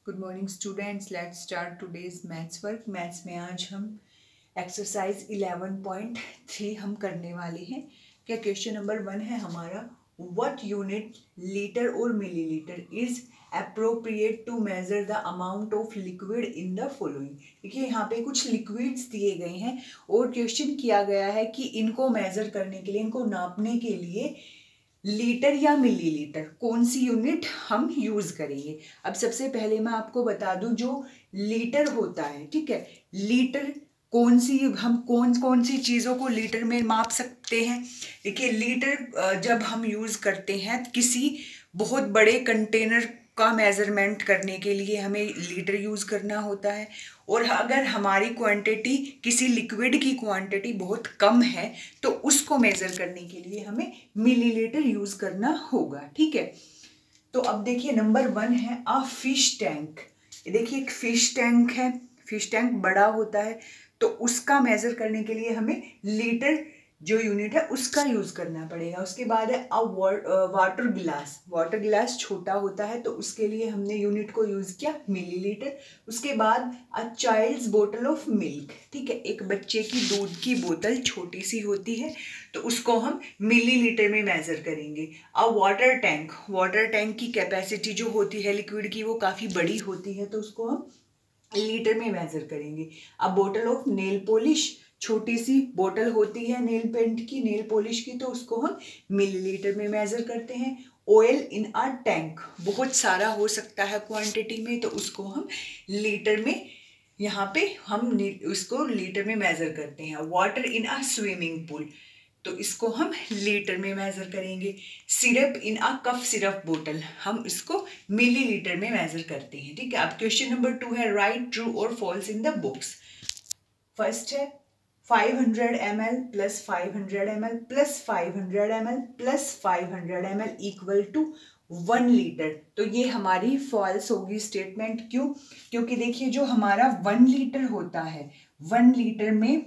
Good morning students, let's start today's maths work. Maths में आज हम एक्सरसाइज 11.3 हम करने वाले हैं। क्या क्वेश्चन नंबर 1 है हमारा, व्हाट यूनिट लीटर और millilitre is appropriate to measure the amount of liquid in the following. देखिए यहाँ पे कुछ लिक्विड्स दिए गए हैं और क्वेश्चन किया गया है कि इनको मेजर करने के लिए, इनको नापने के लिए लीटर या मिलीलीटर कौन सी यूनिट हम यूज करेंगे। अब सबसे पहले मैं आपको बता दूं, जो लीटर होता है, ठीक है, लीटर कौन सी, हम कौन कौन सी चीज़ों को लीटर में माप सकते हैं। देखिए लीटर जब हम यूज करते हैं किसी बहुत बड़े कंटेनर का मेजरमेंट करने के लिए हमें लीटर यूज करना होता है, और अगर हमारी क्वांटिटी किसी लिक्विड की क्वांटिटी बहुत कम है तो उसको मेजर करने के लिए हमें मिलीलीटर यूज करना होगा, ठीक है। तो अब देखिए नंबर 1 है अ फिश टैंक। देखिए एक फिश टैंक है, फिश टैंक बड़ा होता है तो उसका मेजर करने के लिए हमें लीटर जो यूनिट है उसका यूज करना पड़ेगा। उसके बाद है अ वाटर गिलास। वाटर गिलास छोटा होता है तो उसके लिए हमने यूनिट को यूज किया मिलीलीटर। उसके बाद अ चाइल्ड्स बोतल ऑफ मिल्क, ठीक है, एक बच्चे की दूध की बोतल छोटी सी होती है तो उसको हम मिलीलीटर में मेजर करेंगे। A water tank, water tank की कैपेसिटी जो होती है लिक्विड की वो काफ़ी बड़ी होती है तो उसको हम लीटर में मेजर करेंगे। अब बोतल ऑफ नेल पॉलिश, छोटी सी बोतल होती है नेल पेंट की, नेल पॉलिश की, तो उसको हम मिलीलीटर में मेजर करते हैं। ऑयल इन अ टैंक, बहुत सारा हो सकता है क्वांटिटी में तो उसको हम लीटर में, यहाँ पे हम उसको लीटर में मेजर करते हैं। Water in a swimming pool, तो इसको हम लीटर में मेजर करेंगे। सिरप इन अ कफ सिरप बोतल, हम इसको मिलीलीटर में मेजर करते हैं, ठीक है। अब क्वेश्चन नंबर 2 है राइट ट्रू और false in the books. First है 500 ml plus 500 ml plus 500 ml plus 500 ml equal to 1 litre. तो ये हमारी फॉल्स होगी स्टेटमेंट। क्यों? क्योंकि देखिए जो हमारा 1 लीटर होता है, 1 लीटर में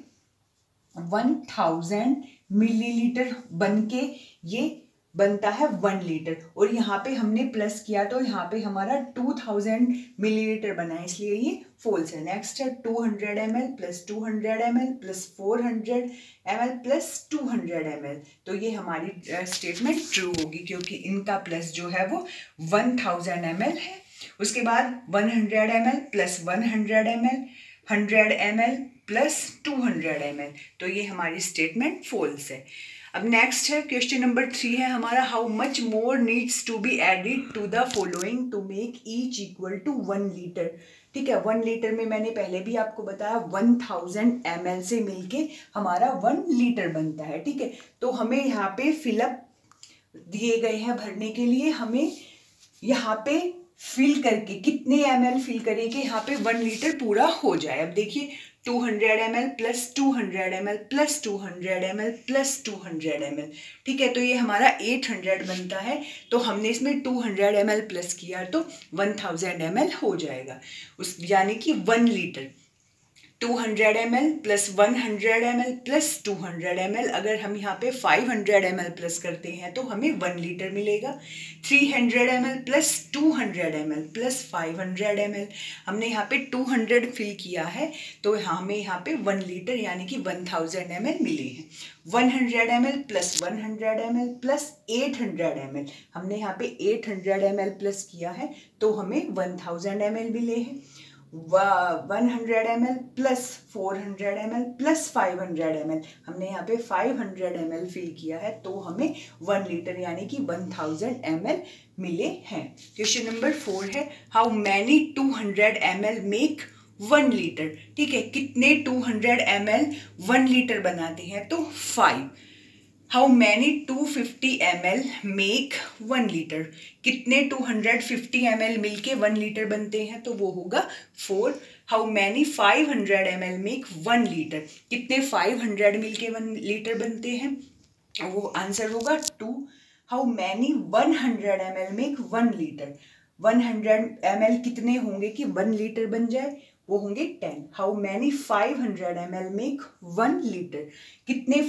1000 मिलीलीटर बन के ये बनता है 1 लीटर, और यहाँ पे हमने प्लस किया तो यहाँ पे हमारा 2000 मिलीलीटर बना है, इसलिए ये फॉल्स है। नेक्स्ट है 200 ml plus 200 ml plus 400 ml plus 200 ml, तो ये हमारी स्टेटमेंट ट्रू होगी क्योंकि इनका प्लस जो है वो 1000 ml है। उसके बाद 100 ml plus 100 ml 100 ml plus 200 ml, तो ये हमारी स्टेटमेंट फॉल्स है। अब नेक्स्ट है क्वेश्चन नंबर 3 है हमारा, how much more needs to be added to the following to make each equal to 1 litre. ठीक है, 1 लीटर में मैंने पहले भी आपको बताया 1000 ml से मिलके हमारा 1 लीटर बनता है, ठीक है। तो हमें यहाँ पे फिलअप दिए गए हैं भरने के लिए, हमें यहाँ पे फिल करके कितने ml फिल करें कि यहाँ पे 1 लीटर पूरा हो जाए। अब देखिए 200 ml plus 200 ml plus 200 ml plus 200 ml, ठीक है, तो ये हमारा 800 बनता है। तो हमने इसमें 200 ml प्लस किया तो 1000 ml हो जाएगा, उस यानी कि 1 litre. 200 ml plus 100 ml plus 200 ml, अगर हम यहाँ पे 500 ml प्लस करते हैं तो हमें 1 लीटर मिलेगा। 300 ml plus 200 ml plus 500 ml, हमने यहाँ पे 200 फिल किया है तो हमें यहाँ पे 1 लीटर यानी कि 1000 ml मिले हैं। 100 ml plus 100 ml plus 800 ml, हमने यहाँ पे 800 ml प्लस किया है तो हमें 1000 ml मिले हैं। 100 ml plus 400 ml plus 500 ml, हमने यहाँ पे 500 ml फिल किया है तो हमें 1 लीटर यानी कि 1000 ml मिले हैं। क्वेश्चन नंबर 4 है, how many 200 ml make 1 litre. ठीक है, कितने 200 ml 1 लीटर बनाते हैं तो 5। How many 250 ml make 1 litre, कितने 250 ml मिलके 1 लीटर बनते हैं तो वो होगा 4। How many 500 ml make 1 litre, कितने 500 मिलके 1 लीटर बनते हैं, वो आंसर होगा 2। How many 100 ml make 1 litre, 100 ml कितने होंगे कि 1 लीटर बन जाए, वो होंगे 10। How many 500 ml make 1 litre, कितने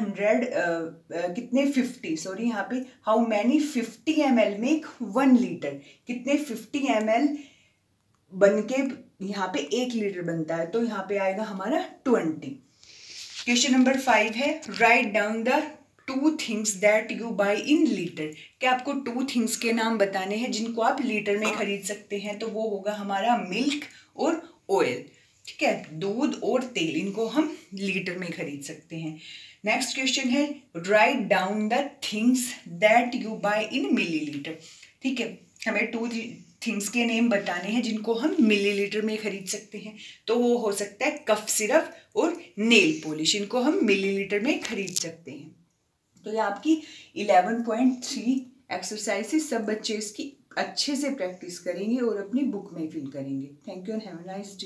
50 सॉरी यहाँ पे how many 50 ml make 1 litre, कितने 50 ml बन के यहाँ पे 1 लीटर बनता है, तो यहाँ पे आएगा हमारा 20। क्वेश्चन नंबर 5 है, write down the 2 things that you buy in litre. क्या आपको 2 थिंग्स के नाम बताने हैं जिनको आप लीटर में खरीद सकते हैं, तो वो होगा हमारा मिल्क और ऑयल। ठीक है, दूध और तेल, इनको हम लीटर में खरीद सकते हैं। नेक्स्ट क्वेश्चन है, write down the things that you buy in millilitre. ठीक है, हमें 2 थिंग्स के नेम बताने हैं जिनको हम मिलीलीटर में खरीद सकते हैं, तो वो हो सकता है कफ सिरप और नेल पॉलिश, इनको हम मिलीलीटर में खरीद सकते हैं। तो ये आपकी 11.3 एक्सरसाइजेस, सब बच्चे इसकी अच्छे से प्रैक्टिस करेंगे और अपनी बुक में फिल करेंगे। Thank you and have a nice day.